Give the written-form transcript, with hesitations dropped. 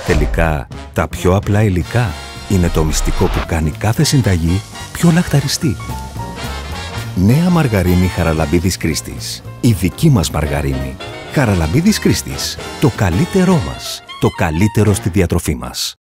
Τελικά, τα πιο απλά υλικά είναι το μυστικό που κάνει κάθε συνταγή πιο λαχταριστή. Νέα μαργαρίνη Χαραλαμπίδης Κρίστης. Η δική μας μαργαρίνη. Χαραλαμπίδης Κρίστης. Το καλύτερό μας. Το καλύτερο στη διατροφή μας.